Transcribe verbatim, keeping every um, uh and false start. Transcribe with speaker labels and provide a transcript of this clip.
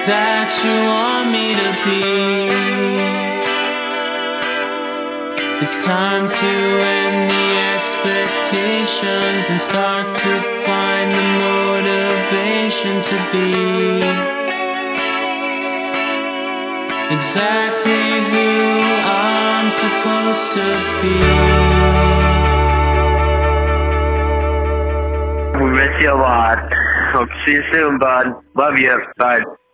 Speaker 1: that you want me to be. It's time to end the expectations and start to find the motivation to be exactly who I'm supposed to be.
Speaker 2: We miss you a lot. Hope to see you soon, bud. Love you. Bye.